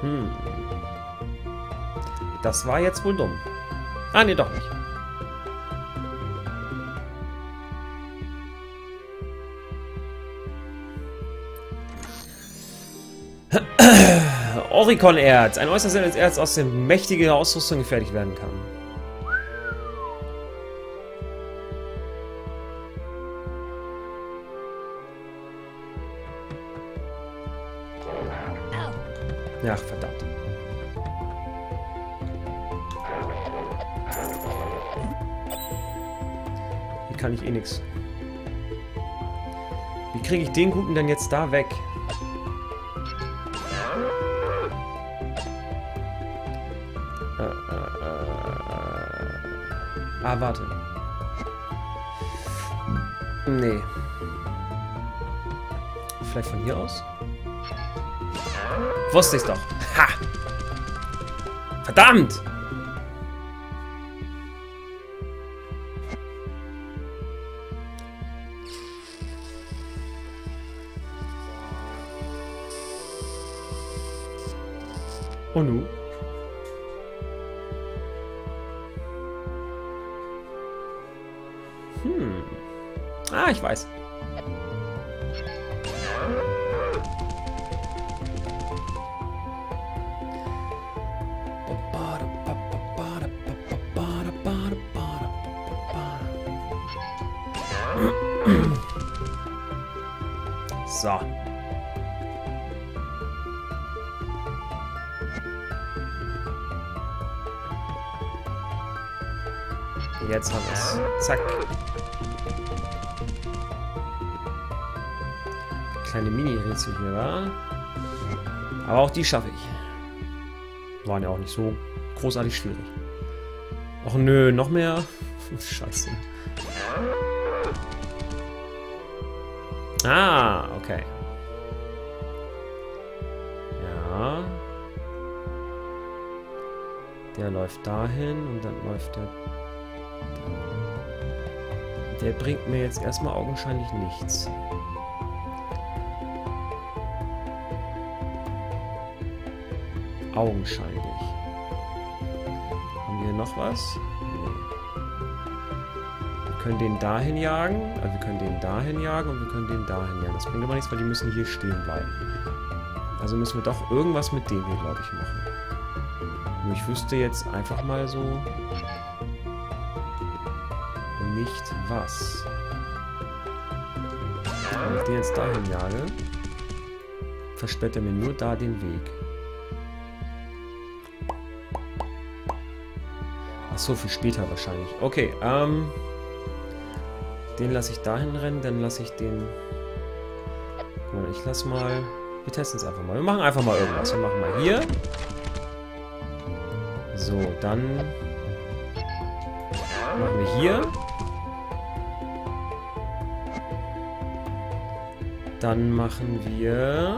Das war jetzt wohl dumm. Ah, nee, doch nicht. Oricon-Erz. Ein äußerst seltenes Erz, aus dem mächtige Ausrüstung gefertigt werden kann. Ach, verdammt. Hier kann ich eh nichts. Wie kriege ich den Guten denn jetzt da weg? Ah, warte. Nee. Vielleicht von hier aus? Wusste ich's doch. Ha! Verdammt! Und nu? Ah, ich weiß. So. Jetzt haben wir es. Zack. Kleine Mini-Rätsel hier, wa? Aber auch die schaffe ich. Waren ja auch nicht so großartig schwierig. Och nö, noch mehr? Scheiße. Ah, okay. Ja. Der läuft dahin und dann läuft der... Der bringt mir jetzt erstmal augenscheinlich nichts. Augenscheinlich. Haben wir noch was? Nee. Wir können den dahin jagen. Also wir können den dahin jagen und wir können den dahin jagen. Das bringt aber nichts, weil die müssen hier stehen bleiben. Also müssen wir doch irgendwas mit dem hier, glaube ich, machen. Nur ich wüsste jetzt einfach mal so... nicht was. Wenn ich den jetzt dahin jage, versperrt er mir nur da den Weg. Achso, für später wahrscheinlich. Okay, den lasse ich dahin rennen, dann lasse ich den... Oder ich lasse mal... Wir testen es einfach mal. Wir machen einfach mal irgendwas. Wir machen mal hier. So, dann... machen wir hier. Dann machen wir...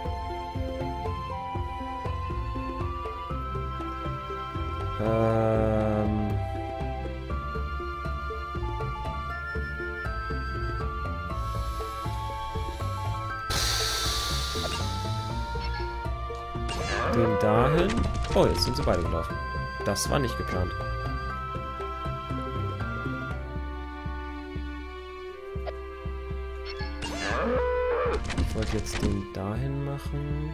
den dahin. Oh, jetzt sind sie beide gelaufen. Das war nicht geplant. Ich wollte jetzt den dahin machen.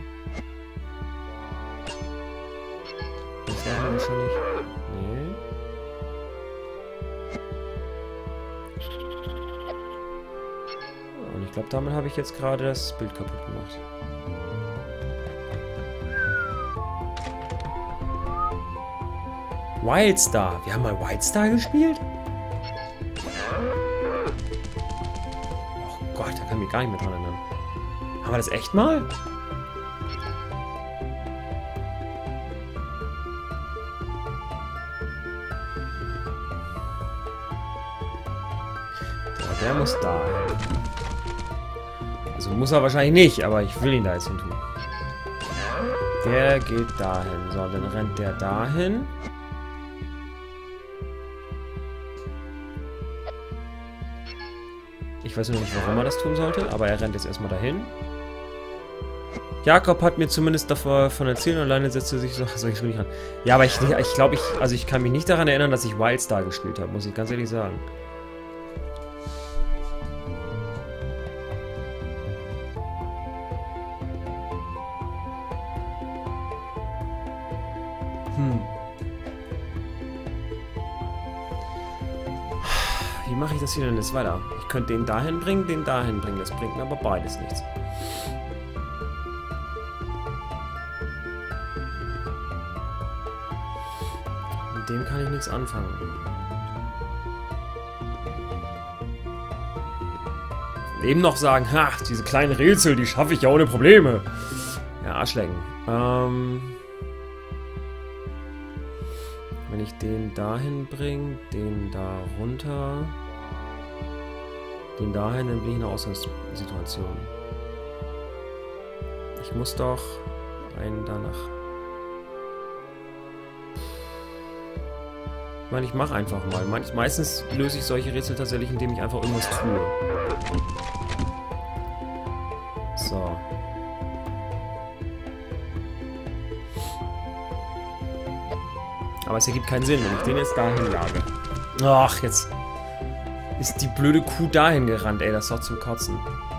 Das war wahrscheinlich... Nee. Und ich glaube, damit habe ich jetzt gerade das Bild kaputt gemacht. Wildstar. Wir haben mal Wildstar gespielt? Oh Gott, da kann ich mich gar nicht mehr dran erinnern. Haben wir das echt mal? Der muss da. Also muss er wahrscheinlich nicht, aber ich will ihn da jetzt hin tun. Der geht dahin. So, dann rennt der dahin. Ich weiß noch nicht, warum er das tun sollte, aber er rennt jetzt erstmal dahin. Jakob hat mir zumindest davon erzählt und alleine setzte sich so, soll ich schon nicht ran. Ja, aber ich glaube, ich kann mich nicht daran erinnern, dass ich Wildstar gespielt habe, muss ich ganz ehrlich sagen. Wie mache ich das hier denn jetzt weiter? Ich könnte den dahin bringen, den dahin bringen. Das bringt mir aber beides nichts. Mit dem kann ich nichts anfangen. Eben noch sagen, ha, diese kleinen Rätsel, die schaffe ich ja ohne Probleme. Ja, Arschlecken. Wenn ich den dahin bringe, den da runter, den dahin, dann bin ich in einer Ausgangssituation. Ich muss doch einen danach. Ich meine, ich mache einfach mal. Meistens löse ich solche Rätsel tatsächlich, indem ich einfach irgendwas tue. So. Aber es ergibt keinen Sinn, wenn ich den jetzt dahin jage. Ach, jetzt ist die blöde Kuh dahin gerannt, ey. Das ist doch zum Kotzen.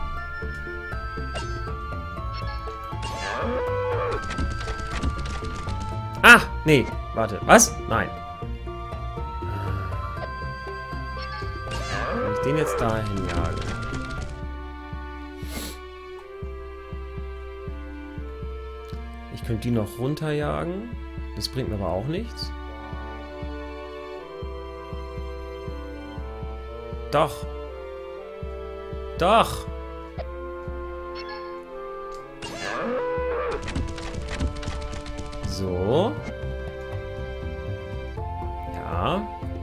Ah, nee. Warte, was? Nein. Wenn ich den jetzt dahin jage. Ich könnte die noch runterjagen. Das bringt mir aber auch nichts. Doch. Doch. So. Ja.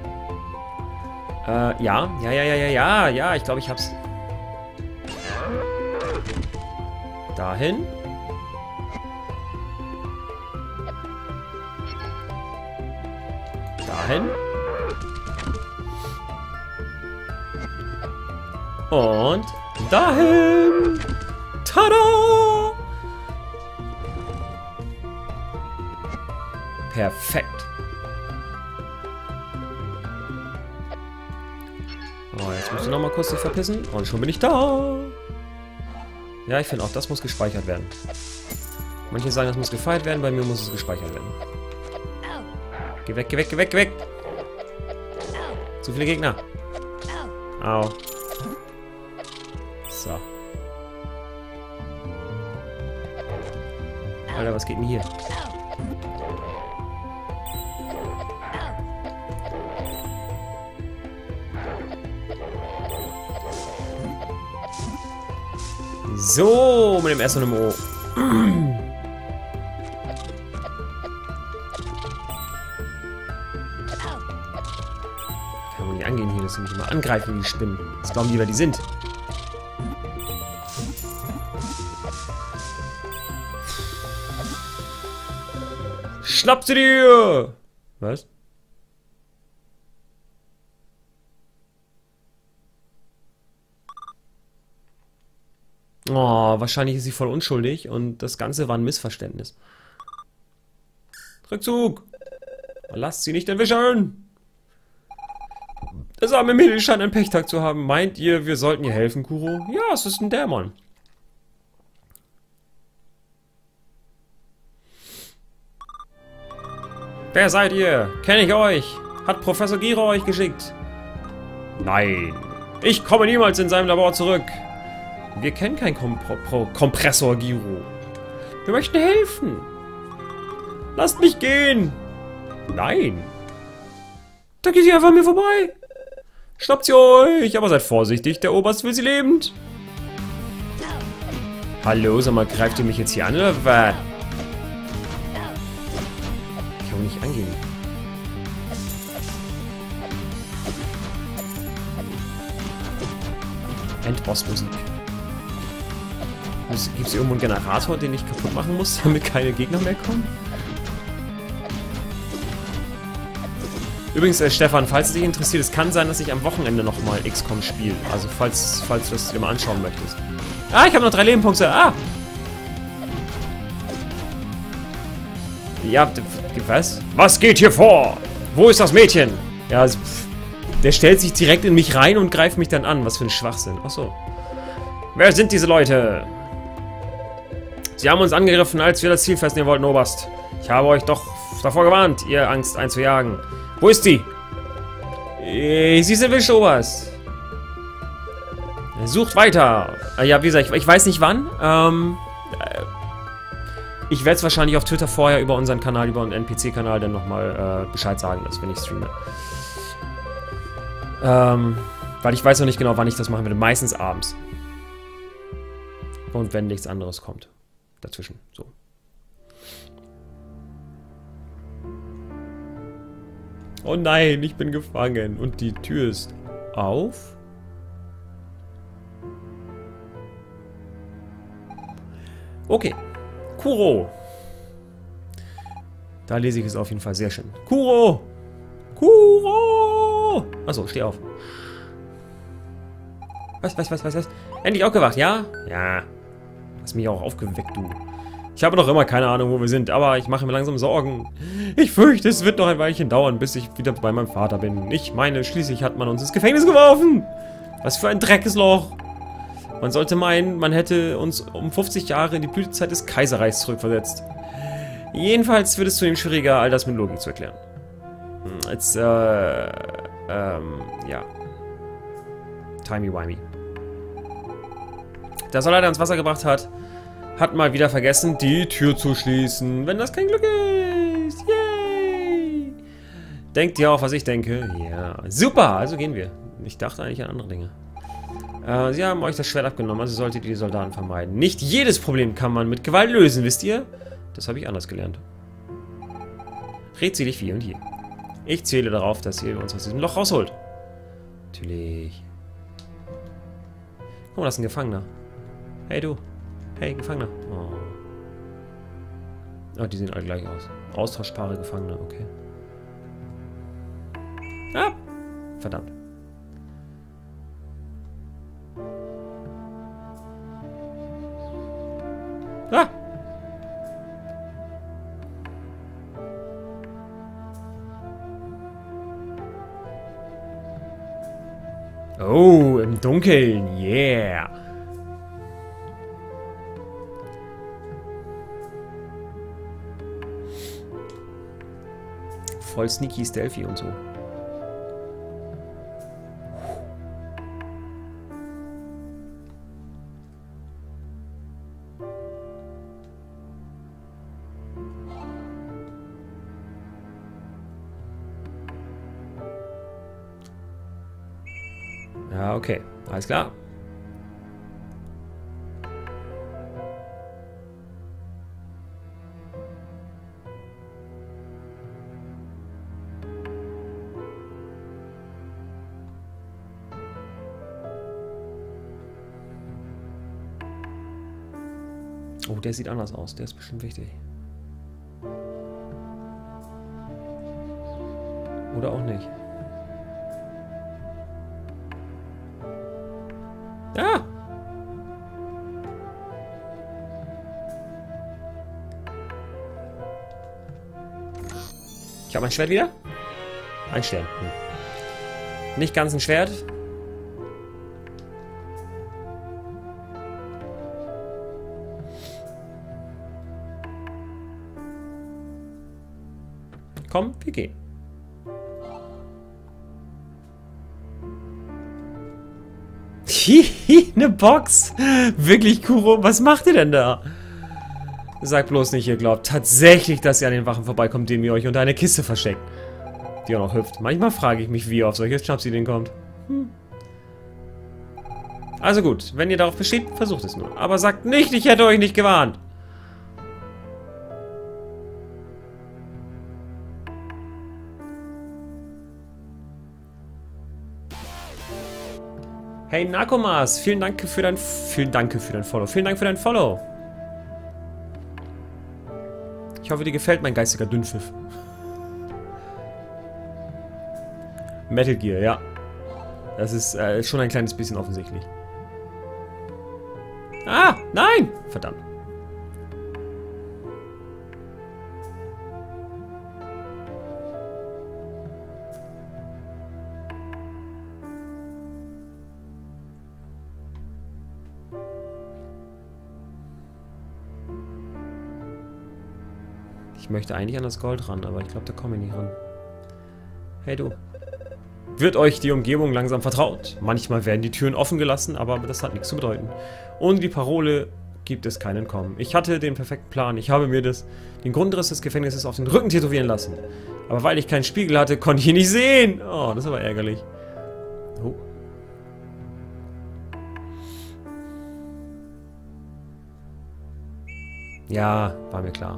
Ja, ich glaube, ich hab's. Dahin. Dahin. Und dahin. Tada! Perfekt. Oh, jetzt musst du noch mal kurz dich verpissen. Und schon bin ich da. Ja, ich finde auch, das muss gespeichert werden. Manche sagen, das muss gefeiert werden. Bei mir muss es gespeichert werden. Geh weg, geh weg, geh weg, geh weg. Zu viele Gegner. Au. So. Alter, was geht denn hier? So, mit dem S und dem O. Kann man nicht angehen hier, dass sie mich immer angreifen, die Spinnen. Das glauben die, wer die sind. Schnapp sie dir! Was? Oh, wahrscheinlich ist sie voll unschuldig und das Ganze war ein Missverständnis. Rückzug! Lasst sie nicht entwischen! Das arme Mädel scheint einen Pechtag zu haben. Meint ihr, wir sollten ihr helfen, Kuro? Ja, es ist ein Dämon. Wer seid ihr? Kenne ich euch? Hat Professor Giro euch geschickt? Nein. Ich komme niemals in seinem Labor zurück. Wir kennen keinen Kompressor Giro. Wir möchten helfen. Lasst mich gehen. Nein. Da geht sie einfach an mir vorbei. Schnappt sie euch, aber seid vorsichtig, der Oberst will sie lebend. Hallo, sag mal, greift ihr mich jetzt hier an, oder was? Ich kann mich nicht angehen. Endbossmusik. Gibt es irgendwo einen Generator, den ich kaputt machen muss, damit keine Gegner mehr kommen? Übrigens, Stefan, falls es dich interessiert, es kann sein, dass ich am Wochenende nochmal XCOM spiele. Also, falls du das dir mal anschauen möchtest. Ah, ich habe noch 3 Lebenpunkte. Ah! Ja, was? Was geht hier vor? Wo ist das Mädchen? Ja, also, der stellt sich direkt in mich rein und greift mich dann an. Was für ein Schwachsinn. Achso. Wer sind diese Leute? Sie haben uns angegriffen, als wir das Ziel festnehmen wollten, Oberst. Ich habe euch doch davor gewarnt, ihr Angst einzujagen. Wo ist sie? Sie ist erwischt, Oberst. Sucht weiter. Ja, wie gesagt, ich weiß nicht wann. Ich werde es wahrscheinlich auf Twitter vorher über unseren Kanal, über unseren NPC-Kanal dann nochmal Bescheid sagen, dass wenn ich streame. Weil ich weiß noch nicht genau, wann ich das machen werde. Meistens abends. Und wenn nichts anderes kommt. Dazwischen. So. Oh nein, ich bin gefangen. Und die Tür ist auf. Okay. Kuro. Da lese ich es auf jeden Fall sehr schön. Kuro! Kuro! Achso, steh auf. Was? Endlich aufgewacht, ja? Ja. Hast mich auch aufgeweckt, du. Ich habe noch immer keine Ahnung, wo wir sind, aber ich mache mir langsam Sorgen. Ich fürchte, es wird noch ein Weilchen dauern, bis ich wieder bei meinem Vater bin. Ich meine, schließlich hat man uns ins Gefängnis geworfen. Was für ein Dreckesloch. Man sollte meinen, man hätte uns um 50 Jahre in die Blütezeit des Kaiserreichs zurückversetzt. Jedenfalls wird es zudem schwieriger, all das mit Logik zu erklären. Jetzt, ja. Timey-wimey. Der Soldat, der ans Wasser gebracht hat, hat mal wieder vergessen, die Tür zu schließen. Wenn das kein Glück ist. Yay! Denkt ihr auch, was ich denke? Ja. Super, also gehen wir. Ich dachte eigentlich an andere Dinge. Sie haben euch das Schwert abgenommen, also solltet ihr die Soldaten vermeiden. Nicht jedes Problem kann man mit Gewalt lösen, wisst ihr? Das habe ich anders gelernt. Redselig wie und je. Ich zähle darauf, dass ihr uns aus diesem Loch rausholt. Natürlich. Guck mal, das ist ein Gefangener. Hey, du. Hey, Gefangener. Oh. Oh, die sehen alle gleich aus. Austauschbare Gefangene, okay. Ah! Verdammt. Ah! Oh, im Dunkeln, yeah! Voll sneaky stealthy und so. Ja, okay. Alles klar. Oh, der sieht anders aus. Der ist bestimmt wichtig. Oder auch nicht. Ja! Ich habe mein Schwert wieder. Ein Stern. Nicht ganz ein Schwert. Komm, wir gehen. Hihi, eine Box. Wirklich, Kuro, was macht ihr denn da? Sagt bloß nicht, ihr glaubt tatsächlich, dass ihr an den Wachen vorbeikommt, indem ihr euch unter eine Kiste versteckt. Die auch noch hüpft. Manchmal frage ich mich, wie ihr auf solche Schnapsideen kommt. Also gut, wenn ihr darauf besteht, versucht es nur. Aber sagt nicht, ich hätte euch nicht gewarnt. Hey Narkomas, vielen Dank für dein Follow. Vielen Dank für dein Follow. Ich hoffe, dir gefällt mein geistiger Dünnpfiff. Metal Gear, ja. Das ist schon ein kleines bisschen offensichtlich. Ah, nein! Verdammt. Ich möchte eigentlich an das Gold ran, aber ich glaube, da komme ich nicht ran. Hey du. Wird euch die Umgebung langsam vertraut? Manchmal werden die Türen offen gelassen, aber das hat nichts zu bedeuten. Ohne die Parole gibt es kein Entkommen. Ich hatte den perfekten Plan. Ich habe mir den Grundriss des Gefängnisses auf den Rücken tätowieren lassen. Aber weil ich keinen Spiegel hatte, konnte ich ihn nicht sehen. Oh, das ist aber ärgerlich. Oh. Ja, war mir klar.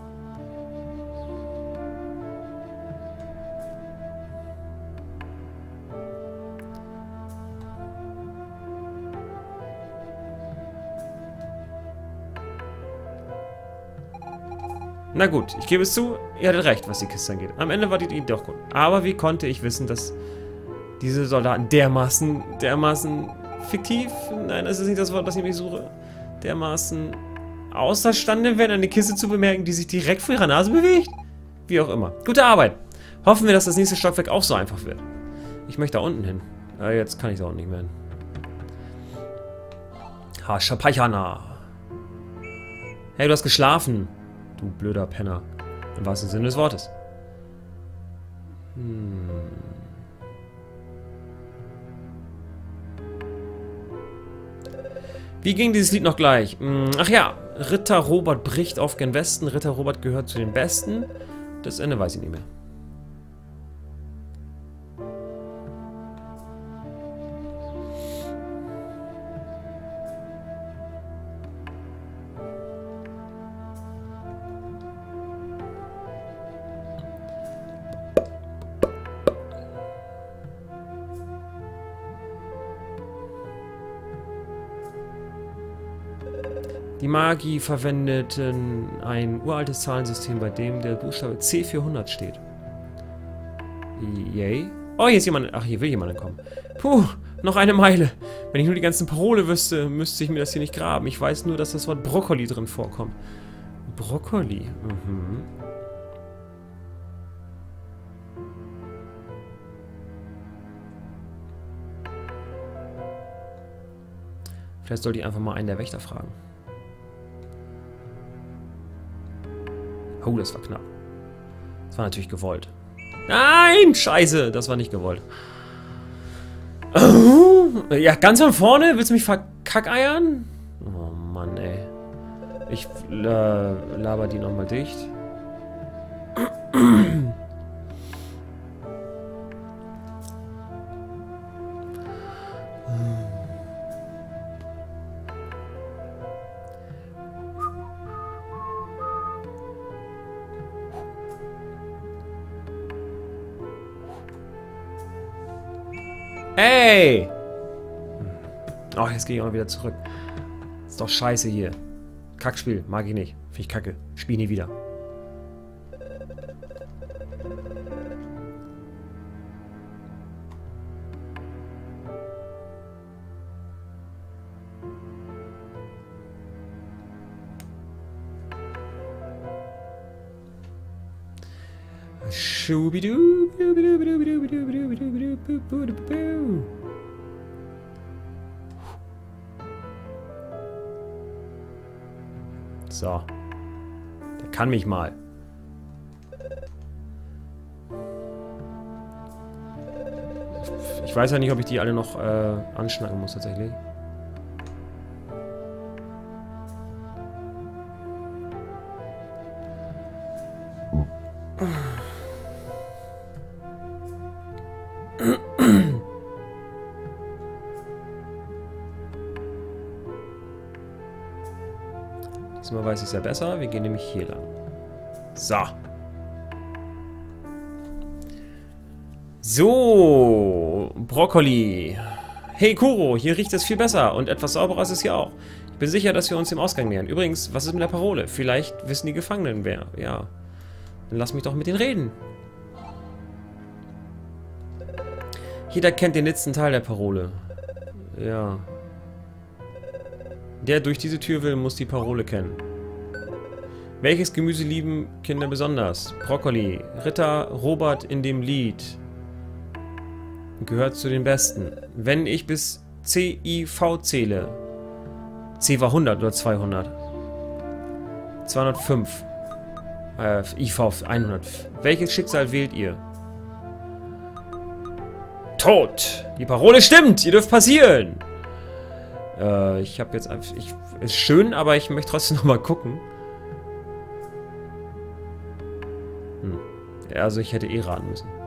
Na gut, ich gebe es zu, ihr hattet recht, was die Kiste angeht. Am Ende war die Idee doch gut. Aber wie konnte ich wissen, dass diese Soldaten dermaßen fiktiv, nein, das ist nicht das Wort, das ich mich suche, dermaßen außerstande werden, eine Kiste zu bemerken, die sich direkt vor ihrer Nase bewegt? Wie auch immer. Gute Arbeit. Hoffen wir, dass das nächste Stockwerk auch so einfach wird. Ich möchte da unten hin. Jetzt kann ich da unten nicht mehr hin. Hashapayana. Hey, du hast geschlafen. Du blöder Penner. Im wahrsten Sinne des Wortes. Wie ging dieses Lied noch gleich? Ach ja, Ritter Robert bricht auf gen Westen. Ritter Robert gehört zu den Besten. Das Ende weiß ich nicht mehr. Die Magi verwendeten ein uraltes Zahlensystem, bei dem der Buchstabe C400 steht. Yay. Oh, hier ist jemand. Ach, hier will jemand kommen. Puh, noch eine Meile. Wenn ich nur die ganzen Parole wüsste, müsste ich mir das hier nicht graben. Ich weiß nur, dass das Wort Brokkoli drin vorkommt. Brokkoli. Mhm. Vielleicht sollte ich einfach mal einen der Wächter fragen. Oh, das war knapp. Das war natürlich gewollt. Nein, scheiße, das war nicht gewollt. Oh, ja, ganz von vorne? Willst du mich verkackeiern? Oh Mann, ey. Ich laber die nochmal dicht. Ey! Oh, jetzt gehe ich auch mal wieder zurück. Ist doch scheiße hier. Kackspiel, mag ich nicht. Finde ich kacke. Spiel nie wieder. So. Der kann mich mal. Ich weiß ja nicht, ob ich die alle noch anschnacken muss tatsächlich. Diesmal weiß ich es ja besser. Wir gehen nämlich hier lang. So. So. Brokkoli. Hey Kuro, hier riecht es viel besser und etwas sauberer ist es hier auch. Ich bin sicher, dass wir uns dem Ausgang nähern. Übrigens, was ist mit der Parole? Vielleicht wissen die Gefangenen wer. Ja. Dann lass mich doch mit denen reden. Jeder kennt den letzten Teil der Parole. Ja. Der durch diese Tür will, muss die Parole kennen. Welches Gemüse lieben Kinder besonders? Brokkoli. Ritter Robert in dem Lied. Gehört zu den Besten. Wenn ich bis CIV zähle. C war 100 oder 200? 205. IV 100. Welches Schicksal wählt ihr? Tod! Die Parole stimmt! Ihr dürft passieren! Ich habe jetzt einfach... Ist schön, aber ich möchte trotzdem noch mal gucken. Also ich hätte eh raten müssen.